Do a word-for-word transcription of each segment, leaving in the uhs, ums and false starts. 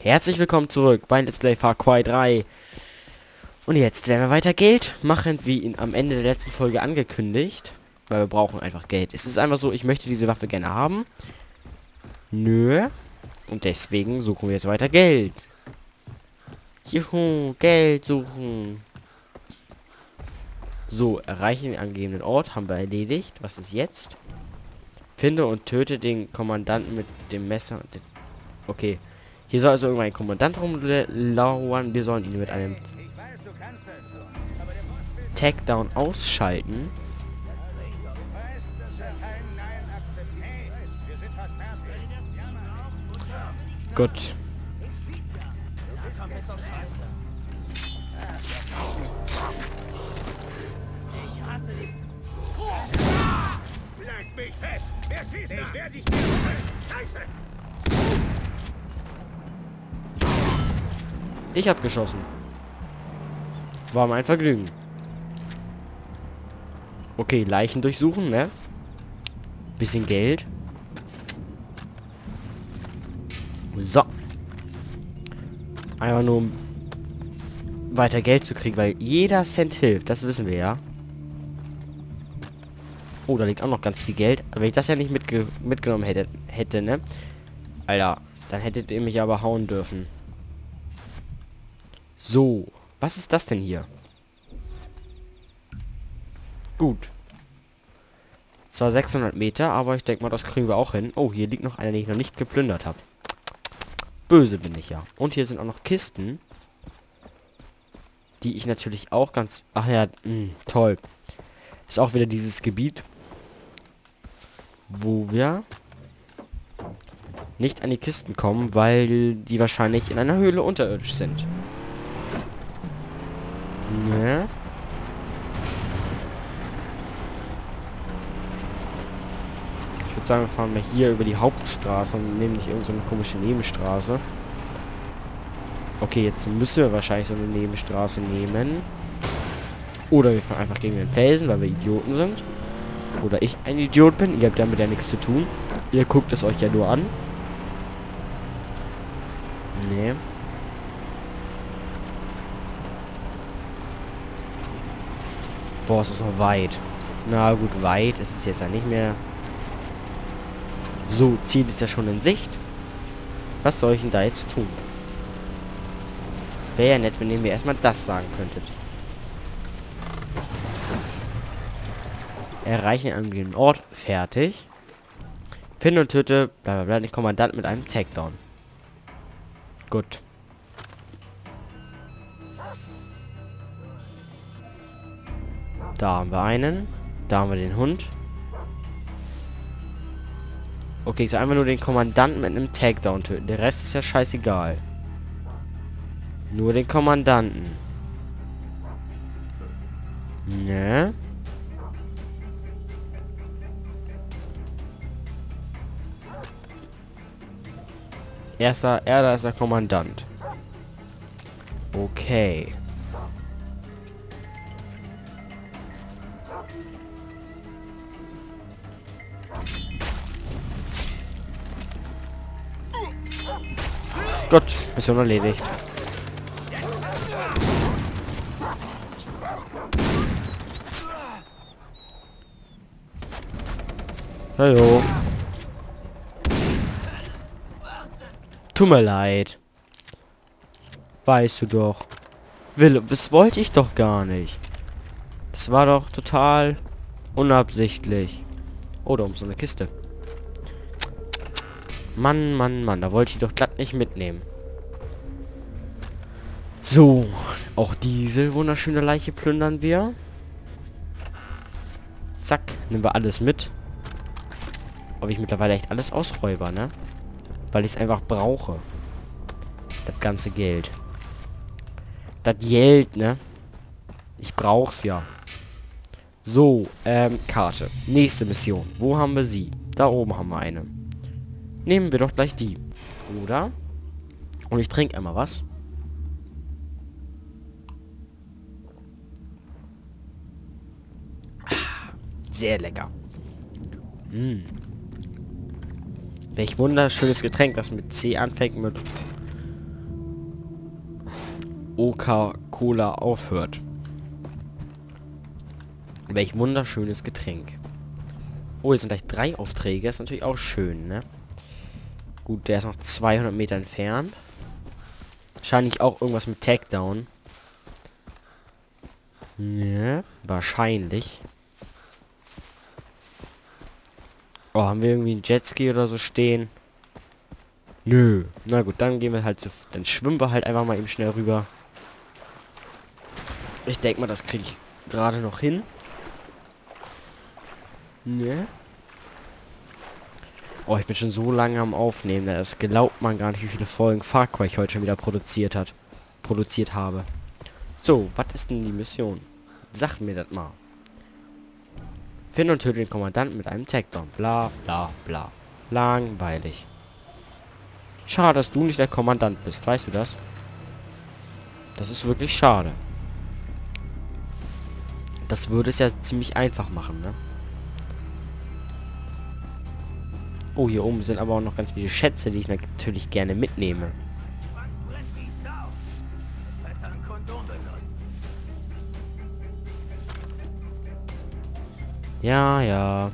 Herzlich willkommen zurück bei Let's Play Far Cry drei. Und jetzt werden wir weiter Geld machen, wie ihn am Ende der letzten Folge angekündigt. Weil wir brauchen einfach Geld. Es ist einfach so, ich möchte diese Waffe gerne haben. Nö. Und deswegen suchen wir jetzt weiter Geld. Juhu, Geld suchen. So, erreichen den angegebenen Ort. Haben wir erledigt. Was ist jetzt? Finde und töte den Kommandanten mit dem Messer. Okay. Hier soll also irgendwann ein Kommandant rumlauern. Wir sollen ihn mit einem Takedown ausschalten. Gut. Ich hab geschossen. War mein Vergnügen. Okay, Leichen durchsuchen, ne? Bisschen Geld. So. Einfach nur um weiter Geld zu kriegen, weil jeder Cent hilft. Das wissen wir ja. Oh, da liegt auch noch ganz viel Geld. Aber wenn ich das ja nicht mitge mitgenommen hätte, hätte, ne? Alter, dann hättet ihr mich aber hauen dürfen. So. Was ist das denn hier? Gut. Zwar sechshundert Meter, aber ich denke mal, das kriegen wir auch hin. Oh, hier liegt noch einer, den ich noch nicht geplündert habe. Böse bin ich ja. Und hier sind auch noch Kisten. Die ich natürlich auch ganz... Ach ja, mh, toll. Ist auch wieder dieses Gebiet, wo wir nicht an die Kisten kommen, weil die wahrscheinlich in einer Höhle unterirdisch sind. Ne? Ich würde sagen, wir fahren mal hier über die Hauptstraße und nehmen nicht irgendeine so komische Nebenstraße. Okay, jetzt müssen wir wahrscheinlich so eine Nebenstraße nehmen. Oder wir fahren einfach gegen den Felsen, weil wir Idioten sind. Oder ich ein Idiot bin. Ihr habt damit ja nichts zu tun. Ihr guckt es euch ja nur an. Nee. Boah, es ist noch weit. Na gut, weit ist es jetzt ja nicht mehr. So, Ziel ist ja schon in Sicht. Was soll ich denn da jetzt tun? Wäre ja nett, wenn ihr mir erstmal das sagen könntet. Erreichen einen angegebenen Ort. Fertig. Finde und töte, bla bla bla, den Kommandant mit einem Takedown. Gut. Da haben wir einen. Da haben wir den Hund. Okay, ich soll einfach nur den Kommandanten mit einem Takedown töten. Der Rest ist ja scheißegal. Nur den Kommandanten. Ne? Erster, er da ist der Kommandant. Okay. Gut, Mission erledigt. Hallo. Tut mir leid. Weißt du doch. Wille, das wollte ich doch gar nicht. Das war doch total unabsichtlich. Oder um so eine Kiste. Mann, Mann, Mann. Da wollte ich doch glatt nicht mitnehmen. So. Auch diese wunderschöne Leiche plündern wir. Zack. Nehmen wir alles mit. Aber ich mittlerweile echt alles ausräuber, ne? Weil ich es einfach brauche. Das ganze Geld. Das Geld, ne? Ich brauch's ja. So, ähm, Karte. Nächste Mission. Wo haben wir sie? Da oben haben wir eine. Nehmen wir doch gleich die. Oder? Und ich trinke einmal was. Sehr lecker. Mm. Welch wunderschönes Getränk, das mit C anfängt, mit Coca-Cola aufhört. Welch wunderschönes Getränk. Oh, jetzt sind gleich drei Aufträge. Ist natürlich auch schön, ne? Gut, der ist noch zweihundert Meter entfernt. Wahrscheinlich auch irgendwas mit Takedown. Ne, wahrscheinlich. Oh, haben wir irgendwie einen Jetski oder so stehen? Nö. Na gut, dann gehen wir halt zu... Dann schwimmen wir halt einfach mal eben schnell rüber. Ich denke mal, das kriege ich gerade noch hin. Ne? Oh, ich bin schon so lange am Aufnehmen. Das glaubt man gar nicht, wie viele Folgen Far Cry ich heute schon wieder produziert hat. Produziert habe. So, was ist denn die Mission? Sag mir das mal. Finde und töte den Kommandanten mit einem Takedown. Bla, bla, bla. Langweilig. Schade, dass du nicht der Kommandant bist. Weißt du das? Das ist wirklich schade. Das würde es ja ziemlich einfach machen, ne? Oh, hier oben sind aber auch noch ganz viele Schätze, die ich natürlich gerne mitnehme. Ja, ja.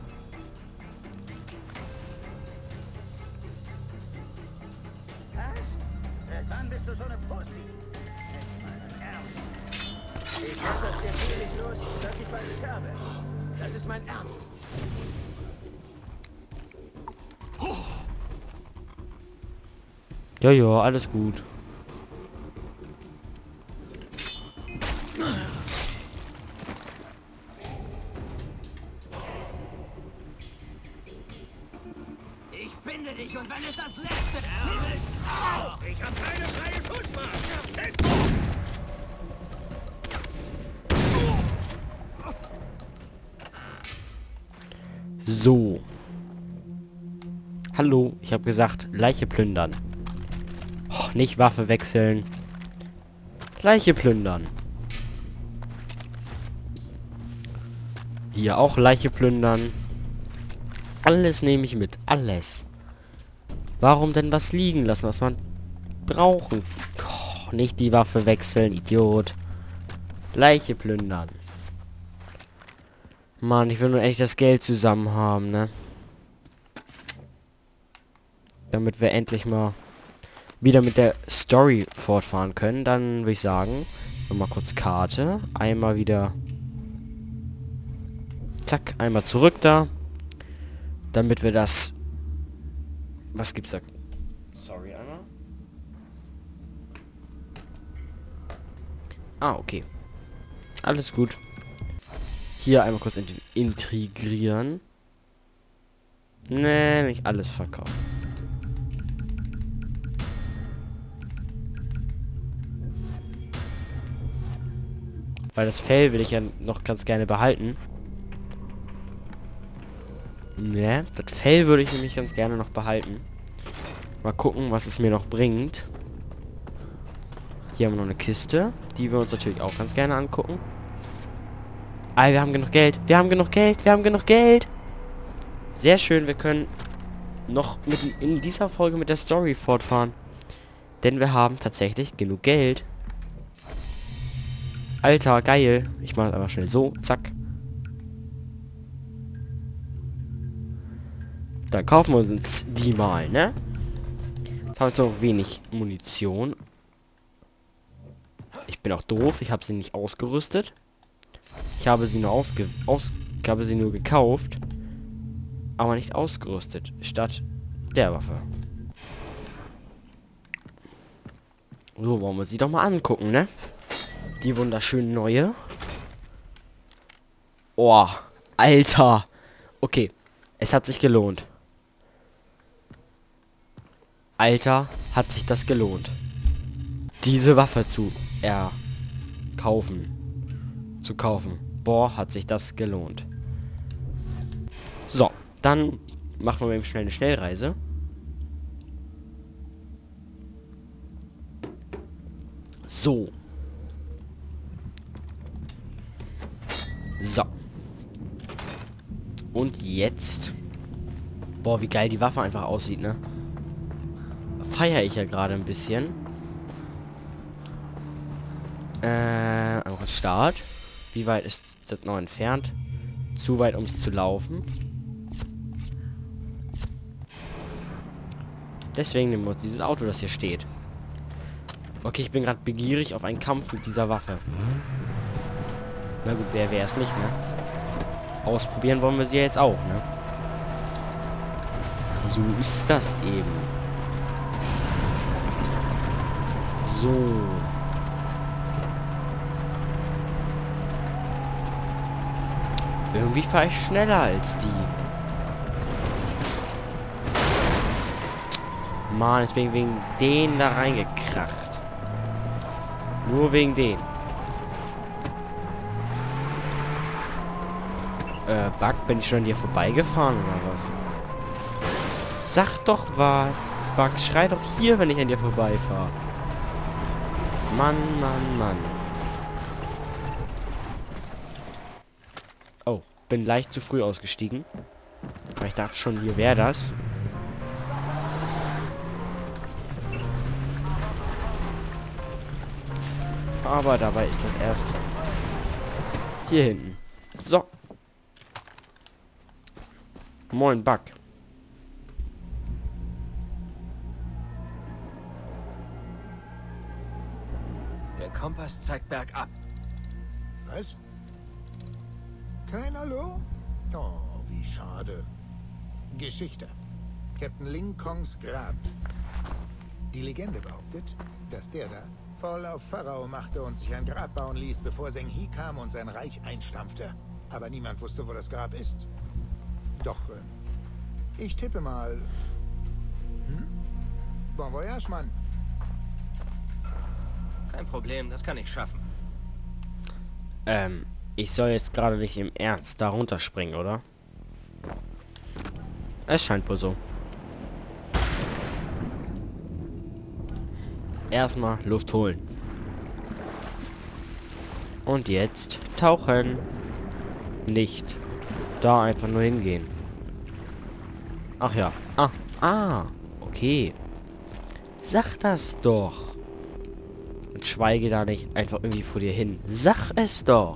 Ich hab das jetzt nicht los, dass ich bald sterbe. Das ist mein Ernst. Ja, ja, alles gut. Ich finde dich und wenn es das letzte ist, au! Ich hab keine freie Fußball. So. Hallo, ich habe gesagt, Leiche plündern. Och, nicht Waffe wechseln. Leiche plündern. Hier auch Leiche plündern. Alles nehme ich mit. Alles. Warum denn was liegen lassen, was man brauchen? Oh, nicht die Waffe wechseln, Idiot. Leiche plündern. Mann, ich will nur echt das Geld zusammen haben, ne? Damit wir endlich mal wieder mit der Story fortfahren können. Dann würde ich sagen, nochmal kurz Karte. Einmal wieder... Zack, einmal zurück da. Damit wir das... Was gibt's da? Sorry, einmal. Ah, okay. Alles gut. Hier einmal kurz int integrieren. Nee, nicht alles verkaufen. Weil das Fell will ich ja noch ganz gerne behalten. Ne, das Fell würde ich nämlich ganz gerne noch behalten. Mal gucken, was es mir noch bringt. Hier haben wir noch eine Kiste, die wir uns natürlich auch ganz gerne angucken. Ah, wir haben genug Geld. Wir haben genug Geld. Wir haben genug Geld. Sehr schön, wir können noch mit in dieser Folge mit der Story fortfahren. Denn wir haben tatsächlich genug Geld. Alter, geil. Ich mache aber schnell so. Zack. Dann kaufen wir uns die mal, ne? Jetzt haben wir jetzt noch wenig Munition. Ich bin auch doof. Ich habe sie nicht ausgerüstet. Ich habe sie nur ausge... Aus, ich habe sie nur gekauft. Aber nicht ausgerüstet. Statt der Waffe. So, wollen wir sie doch mal angucken, ne? Die wunderschöne neue. Oh, Alter. Okay, es hat sich gelohnt. Alter, hat sich das gelohnt. Diese Waffe zu erkaufen. Zu kaufen. Boah, hat sich das gelohnt. So, dann machen wir eben schnell eine Schnellreise. So. So. Und jetzt. Boah, wie geil die Waffe einfach aussieht, ne? Feiere ich ja gerade ein bisschen. Äh, einfach Start. Wie weit ist das noch entfernt? Zu weit, um es zu laufen. Deswegen nehmen wir uns dieses Auto, das hier steht. Okay, ich bin gerade begierig auf einen Kampf mit dieser Waffe. Na gut, wer wäre es nicht, ne? Ausprobieren wollen wir sie jetzt auch, ne? So ist das eben. So. Irgendwie fahre ich schneller als die. Mann, jetzt bin ich wegen denen da reingekracht. Nur wegen denen. Äh, Bug, bin ich schon an dir vorbeigefahren oder was? Sag doch was. Bug, schrei doch hier, wenn ich an dir vorbeifahre. Mann, Mann, Mann. Oh, bin leicht zu früh ausgestiegen. Aber ich dachte schon, hier wäre das. Aber dabei ist das erst hier hinten. So. Moin, Bug. Der Kompass zeigt bergab. Was? Kein Hallo? Oh, wie schade. Geschichte. Captain Linkongs Grab. Die Legende behauptet, dass der da voll auf Pharao machte und sich ein Grab bauen ließ, bevor Zheng He kam und sein Reich einstampfte. Aber niemand wusste, wo das Grab ist. Doch, äh, ich tippe mal... Hm? Bon voyage, Mann. Kein Problem, das kann ich schaffen. Ähm, ich soll jetzt gerade nicht im Ernst da runterspringen, oder? Es scheint wohl so. Erstmal Luft holen. Und jetzt tauchen. Nicht. Da einfach nur hingehen. Ach ja. Ah. Ah. Okay. Sag das doch. Und schweige da nicht einfach irgendwie vor dir hin. Sag es doch.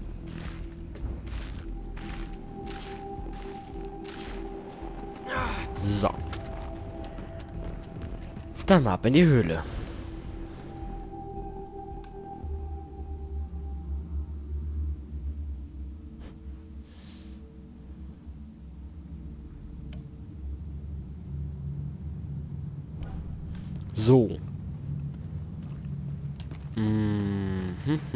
So. Dann mal ab in die Höhle. So. Mhm.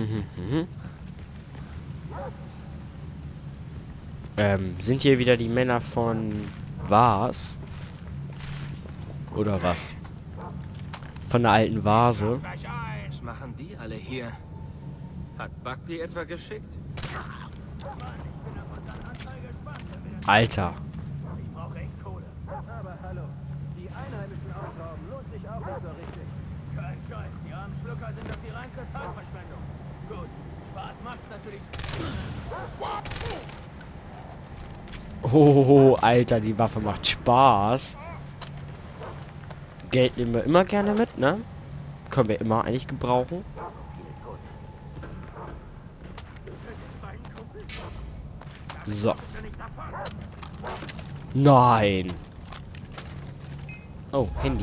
ähm, sind hier wieder die Männer von Vars? Oder was? Von der alten Vase? Was machen die alle hier? Hat Bug die etwa geschickt? Alter. Ich brauche echt Kohle. Aber hallo, die Einheimischen ausrauben lohnt sich auch nicht so richtig. Kein Scheiß, die armen Schlucker sind doch die reinste Zeitverschwendung. Gut, Spaß macht's natürlich. Oh, Alter, die Waffe macht Spaß. Geld nehmen wir immer gerne mit, ne? Können wir immer eigentlich gebrauchen. So. Nein. Oh, Handy.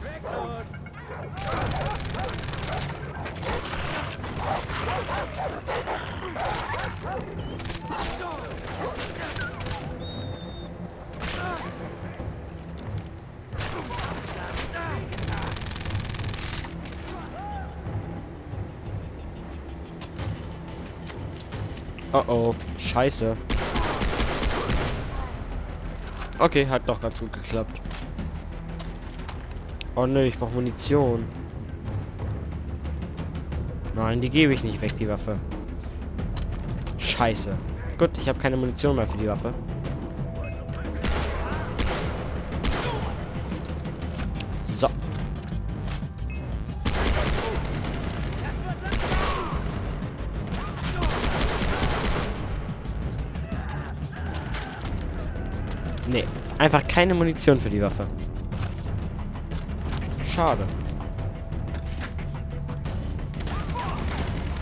Oh oh, scheiße. Okay, hat doch ganz gut geklappt. Oh ne, ich brauche Munition. Nein, die gebe ich nicht weg, die Waffe. Scheiße. Gut, ich habe keine Munition mehr für die Waffe. So. Nee, einfach keine Munition für die Waffe. Schade.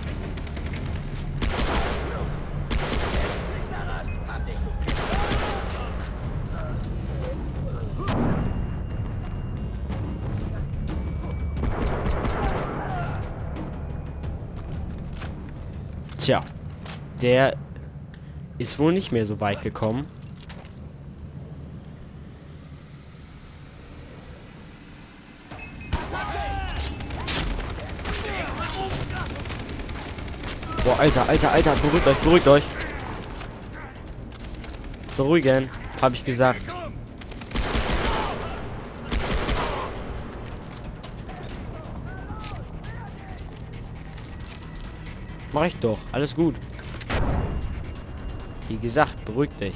Tja. Der ist wohl nicht mehr so weit gekommen. Boah, Alter, Alter, Alter, beruhigt euch, beruhigt euch. Beruhigen, habe ich gesagt. Mach ich doch, alles gut. Wie gesagt, beruhig dich.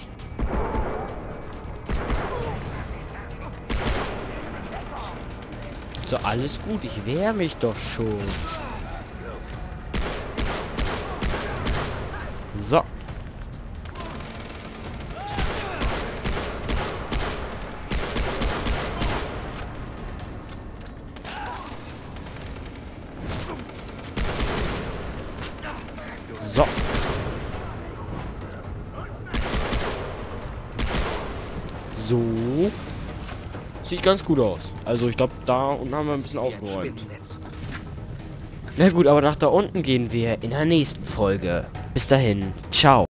So, alles gut, ich wehre mich doch schon. So. So. So. Sieht ganz gut aus. Also ich glaube, da unten haben wir ein bisschen aufgeräumt. Na gut, aber nach da unten gehen wir in der nächsten Folge. Bis dahin. Ciao.